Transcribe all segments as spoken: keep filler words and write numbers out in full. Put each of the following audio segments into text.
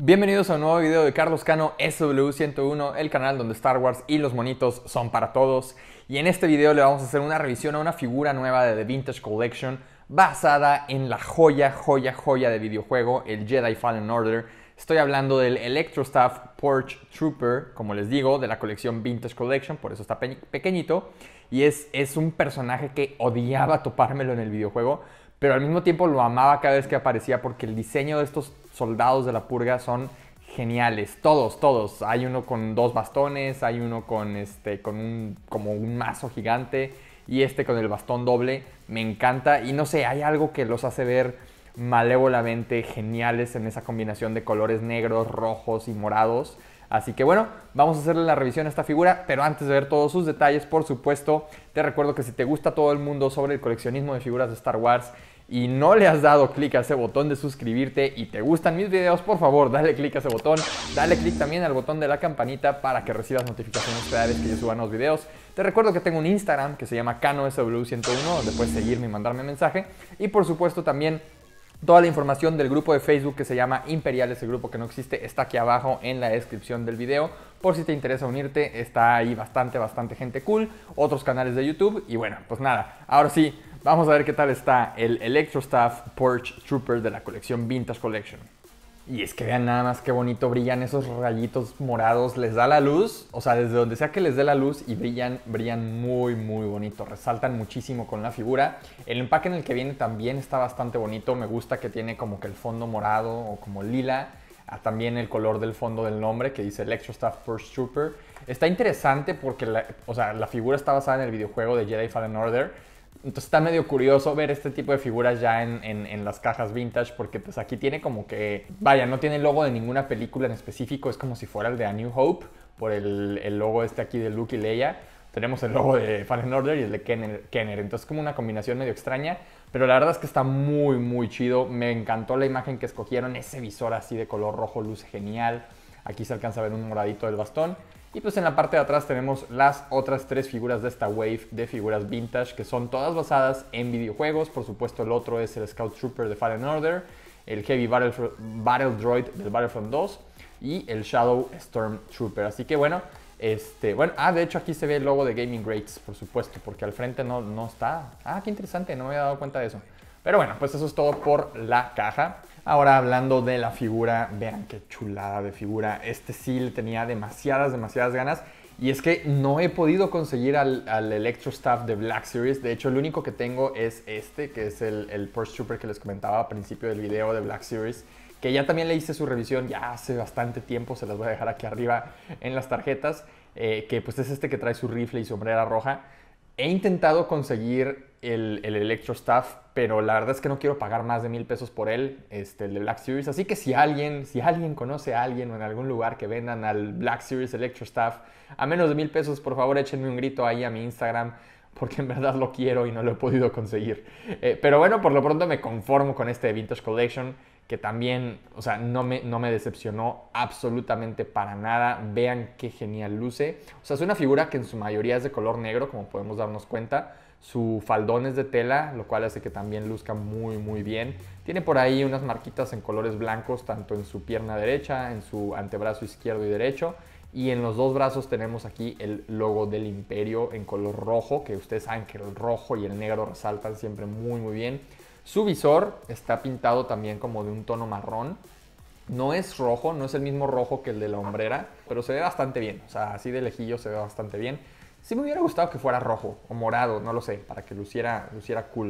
Bienvenidos a un nuevo video de Carlos Cano S W ciento uno, el canal donde Star Wars y los monitos son para todos. Y en este video le vamos a hacer una revisión a una figura nueva de The Vintage Collection basada en la joya, joya, joya de videojuego, el Jedi Fallen Order. Estoy hablando del Electrostaff Porch Trooper, como les digo, de la colección Vintage Collection, por eso está pe pequeñito. Y es, es un personaje que odiaba topármelo en el videojuego, pero al mismo tiempo lo amaba cada vez que aparecía porque el diseño de estos soldados de la purga son geniales. Todos, todos. Hay uno con dos bastones, hay uno con, este, con un, como un mazo gigante y este con el bastón doble. Me encanta y no sé, hay algo que los hace ver malévolamente geniales en esa combinación de colores negros, rojos y morados. Así que bueno, vamos a hacerle la revisión a esta figura, pero antes de ver todos sus detalles, por supuesto, te recuerdo que si te gusta todo el mundo sobre el coleccionismo de figuras de Star Wars y no le has dado clic a ese botón de suscribirte y te gustan mis videos, por favor, dale clic a ese botón, dale clic también al botón de la campanita para que recibas notificaciones cada vez que yo suba nuevos videos. Te recuerdo que tengo un Instagram que se llama Cano S W ciento uno, donde puedes seguirme y mandarme mensaje. Y por supuesto también toda la información del grupo de Facebook que se llama Imperial, ese grupo que no existe, está aquí abajo en la descripción del video. Por si te interesa unirte, está ahí bastante, bastante gente cool, otros canales de YouTube. Y bueno, pues nada, ahora sí, vamos a ver qué tal está el Electrostaff Porch Trooper de la colección Vintage Collection. Y es que vean nada más qué bonito brillan esos rayitos morados, les da la luz, o sea, desde donde sea que les dé la luz y brillan, brillan muy muy bonito, resaltan muchísimo con la figura. El empaque en el que viene también está bastante bonito, me gusta que tiene como que el fondo morado o como lila, también el color del fondo del nombre que dice Electrostaff Porch Trooper. Está interesante porque la, o sea, la figura está basada en el videojuego de Jedi Fallen Order. Entonces está medio curioso ver este tipo de figuras ya en, en, en las cajas vintage porque pues aquí tiene como que, vaya, no tiene el logo de ninguna película en específico, es como si fuera el de A New Hope por el, el logo este aquí de Luke y Leia. Tenemos el logo de Fallen Order y el de Kenner, Kenner, entonces como una combinación medio extraña, pero la verdad es que está muy muy chido. Me encantó la imagen que escogieron, ese visor así de color rojo luce genial. Aquí se alcanza a ver un moradito del bastón. Y pues en la parte de atrás tenemos las otras tres figuras de esta wave de figuras vintage que son todas basadas en videojuegos. Por supuesto el otro es el Scout Trooper de Fallen Order, el Heavy Battle, Battle Droid del Battlefront dos y el Shadow Storm Trooper. Así que bueno, este, bueno, ah, de hecho aquí se ve el logo de Gaming Greats, por supuesto, porque al frente no, no está. Ah, qué interesante, no me había dado cuenta de eso. Pero bueno, pues eso es todo por la caja. Ahora hablando de la figura, vean qué chulada de figura. Este sí le tenía demasiadas, demasiadas ganas. Y es que no he podido conseguir al, al Electrostaff de Black Series. De hecho, el único que tengo es este, que es el, el Porch Trooper que les comentaba al principio del video de Black Series. Que ya también le hice su revisión ya hace bastante tiempo. Se las voy a dejar aquí arriba en las tarjetas. Eh, que pues es este que trae su rifle y su sombrera roja. He intentado conseguir el, el Electrostaff, pero la verdad es que no quiero pagar más de mil pesos por él, este, el de Black Series. Así que si alguien, si alguien conoce a alguien o en algún lugar que vendan al Black Series Electrostaff a menos de mil pesos, por favor échenme un grito ahí a mi Instagram, porque en verdad lo quiero y no lo he podido conseguir. Eh, pero bueno, por lo pronto me conformo con este Vintage Collection, que también, o sea, no me, no me decepcionó absolutamente para nada. Vean qué genial luce. O sea, es una figura que en su mayoría es de color negro, como podemos darnos cuenta. Su faldón es de tela, lo cual hace que también luzca muy, muy bien. Tiene por ahí unas marquitas en colores blancos, tanto en su pierna derecha, en su antebrazo izquierdo y derecho. Y en los dos brazos tenemos aquí el logo del Imperio en color rojo, que ustedes saben que el rojo y el negro resaltan siempre muy, muy bien. Su visor está pintado también como de un tono marrón. No es rojo, no es el mismo rojo que el de la hombrera, pero se ve bastante bien. O sea, así de lejillo se ve bastante bien. Sí me hubiera gustado que fuera rojo o morado, no lo sé, para que luciera, luciera cool.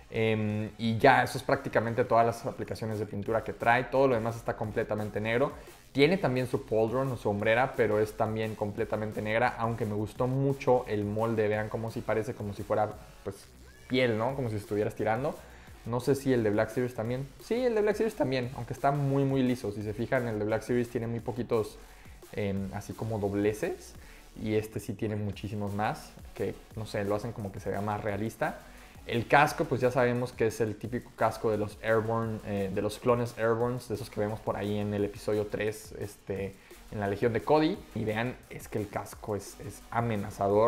Eh, y ya, eso es prácticamente todas las aplicaciones de pintura que trae. Todo lo demás está completamente negro. Tiene también su pauldron o su hombrera, pero es también completamente negra, aunque me gustó mucho el molde. Vean cómo si parece como si fuera pues piel, ¿no? Como si estuvieras tirando. No sé si el de Black Series también. Sí, el de Black Series también, aunque está muy muy liso. Si se fijan, el de Black Series tiene muy poquitos eh, así como dobleces. Y este sí tiene muchísimos más, que no sé, lo hacen como que se vea más realista. El casco, pues ya sabemos que es el típico casco de los Airborne, eh, de los clones Airborns, de esos que vemos por ahí en el episodio tres, este, en la Legión de Cody. Y vean, es que el casco es, es amenazador.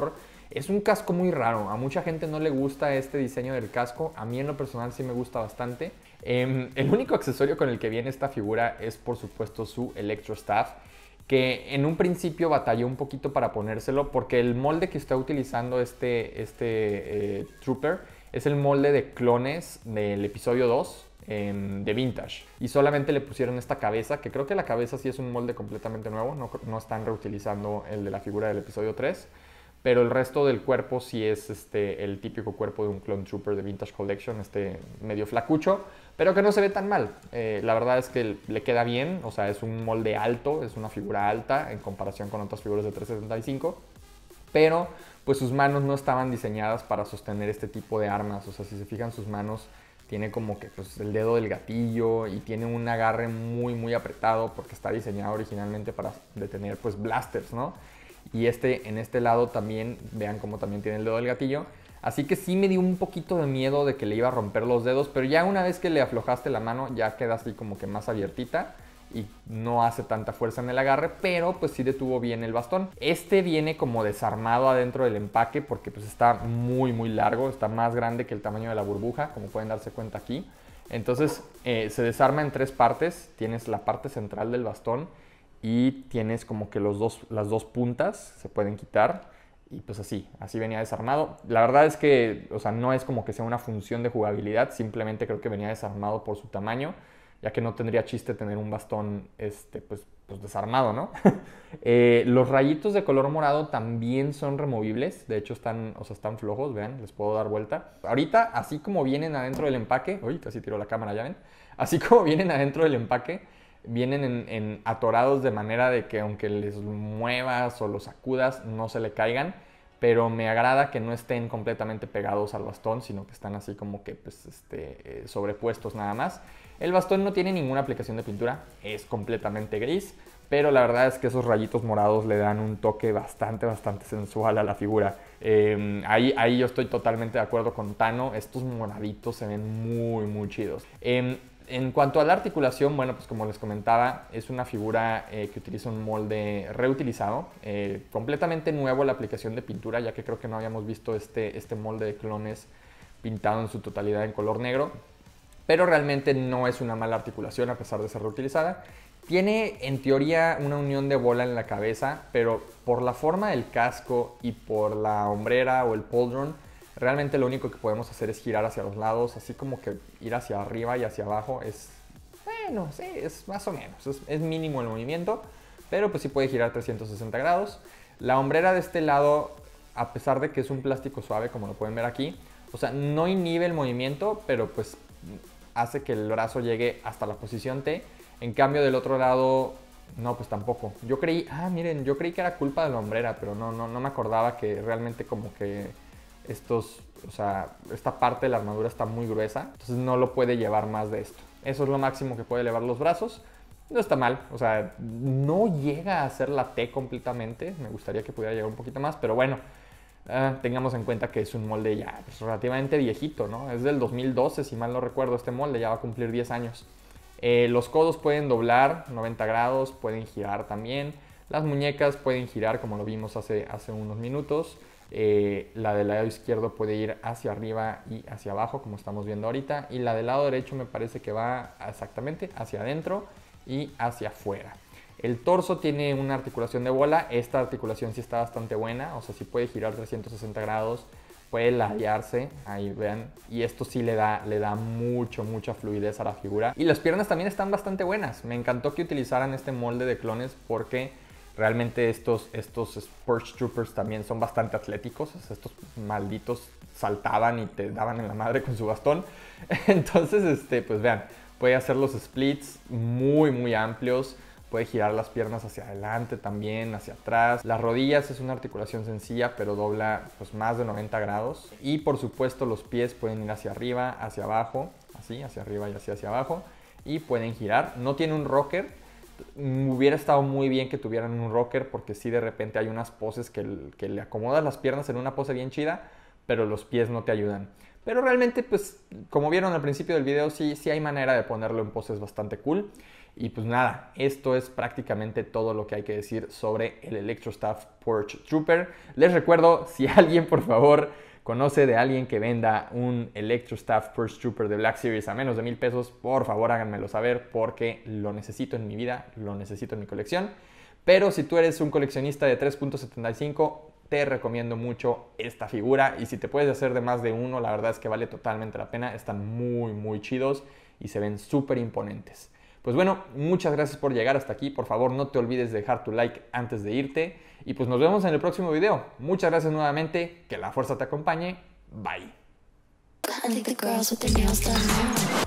Es un casco muy raro, a mucha gente no le gusta este diseño del casco, a mí en lo personal sí me gusta bastante. Eh, el único accesorio con el que viene esta figura es por supuesto su Electro Staff, que en un principio batalló un poquito para ponérselo porque el molde que está utilizando este, este eh, Trooper es el molde de clones del episodio dos. Eh, de Vintage, y solamente le pusieron esta cabeza, que creo que la cabeza sí es un molde completamente nuevo, no, no están reutilizando el de la figura del episodio tres, pero el resto del cuerpo sí es este, el típico cuerpo de un Clone Trooper de Vintage Collection, este medio flacucho, pero que no se ve tan mal. Eh, la verdad es que le queda bien, o sea, es un molde alto, es una figura alta en comparación con otras figuras de trescientos setenta y cinco, pero pues sus manos no estaban diseñadas para sostener este tipo de armas. O sea, si se fijan, sus manos tiene como que pues, el dedo del gatillo y tiene un agarre muy muy apretado porque está diseñado originalmente para detener pues blasters, ¿no? Y este, en este lado también, vean cómo también tiene el dedo del gatillo. Así que sí me dio un poquito de miedo de que le iba a romper los dedos, pero ya una vez que le aflojaste la mano ya queda así como que más abiertita y no hace tanta fuerza en el agarre, pero pues sí detuvo bien el bastón. Este viene como desarmado adentro del empaque porque pues está muy muy largo, está más grande que el tamaño de la burbuja, como pueden darse cuenta aquí. Entonces eh, se desarma en tres partes. Tienes la parte central del bastón y tienes como que los dos, las dos puntas se pueden quitar. Y pues así, así venía desarmado. La verdad es que, o sea, no es como que sea una función de jugabilidad, simplemente creo que venía desarmado por su tamaño, ya que no tendría chiste tener un bastón este, pues, pues desarmado, ¿no? eh, los rayitos de color morado también son removibles, de hecho están, o sea, están flojos, vean, les puedo dar vuelta. Ahorita, así como vienen adentro del empaque, uy, casi tiro la cámara, ya ven, así como vienen adentro del empaque, vienen en, en atorados de manera de que aunque les muevas o los sacudas no se le caigan, pero me agrada que no estén completamente pegados al bastón, sino que están así como que pues, este, eh, sobrepuestos nada más. El bastón no tiene ninguna aplicación de pintura, es completamente gris, pero la verdad es que esos rayitos morados le dan un toque bastante, bastante sensual a la figura. Eh, ahí, ahí yo estoy totalmente de acuerdo con Tano, estos moraditos se ven muy, muy chidos. Eh, En cuanto a la articulación, bueno, pues como les comentaba, es una figura eh, que utiliza un molde reutilizado, eh, completamente nuevo la aplicación de pintura, ya que creo que no habíamos visto este, este molde de clones pintado en su totalidad en color negro, pero realmente no es una mala articulación a pesar de ser reutilizada. Tiene en teoría una unión de bola en la cabeza, pero por la forma del casco y por la hombrera o el pauldron, realmente lo único que podemos hacer es girar hacia los lados, así como que ir hacia arriba y hacia abajo es, bueno, sí, es más o menos, es, es mínimo el movimiento, pero pues sí puede girar trescientos sesenta grados. La hombrera de este lado, a pesar de que es un plástico suave, como lo pueden ver aquí, o sea, no inhibe el movimiento, pero pues hace que el brazo llegue hasta la posición T. En cambio del otro lado, no, pues tampoco. Yo creí, ah, miren, yo creí que era culpa de la hombrera, pero no, no, no me acordaba que realmente como que estos, o sea, esta parte de la armadura está muy gruesa, entonces no lo puede llevar más de esto. Eso es lo máximo que puede elevar los brazos. No está mal, o sea, no llega a hacer la T completamente. Me gustaría que pudiera llegar un poquito más, pero bueno, eh, tengamos en cuenta que es un molde ya pues, relativamente viejito, ¿no? Es del dos mil doce, si mal no recuerdo, este molde ya va a cumplir diez años. Eh, los codos pueden doblar noventa grados, pueden girar también. Las muñecas pueden girar como lo vimos hace, hace unos minutos. Eh, la del lado izquierdo puede ir hacia arriba y hacia abajo, como estamos viendo ahorita, y la del lado derecho me parece que va exactamente hacia adentro y hacia afuera. El torso tiene una articulación de bola. Esta articulación sí está bastante buena, o sea, sí puede girar trescientos sesenta grados, puede ladearse, ahí vean, y esto sí le da, le da mucho, mucha fluidez a la figura. Y las piernas también están bastante buenas. Me encantó que utilizaran este molde de clones porque realmente estos, estos Purge Troopers también son bastante atléticos. Estos malditos saltaban y te daban en la madre con su bastón. Entonces, este, pues vean, puede hacer los splits muy, muy amplios. Puede girar las piernas hacia adelante también, hacia atrás. Las rodillas es una articulación sencilla, pero dobla pues, más de noventa grados. Y por supuesto los pies pueden ir hacia arriba, hacia abajo, así, hacia arriba y así hacia abajo. Y pueden girar. No tiene un rocker. Hubiera estado muy bien que tuvieran un rocker porque sí de repente hay unas poses que, que le acomodas las piernas en una pose bien chida, pero los pies no te ayudan. Pero realmente, pues, como vieron al principio del video, sí, sí hay manera de ponerlo en poses bastante cool. Y pues nada, esto es prácticamente todo lo que hay que decir sobre el Electrostaff Purge Trooper. Les recuerdo, si alguien por favor conoce de alguien que venda un Electrostaff Purge Trooper de Black Series a menos de mil pesos, por favor háganmelo saber porque lo necesito en mi vida, lo necesito en mi colección. Pero si tú eres un coleccionista de tres punto setenta y cinco, te recomiendo mucho esta figura. Y si te puedes hacer de más de uno, la verdad es que vale totalmente la pena. Están muy, muy chidos y se ven súper imponentes. Pues bueno, muchas gracias por llegar hasta aquí. Por favor, no te olvides de dejar tu like antes de irte. Y pues nos vemos en el próximo video. Muchas gracias nuevamente. Que la fuerza te acompañe. Bye.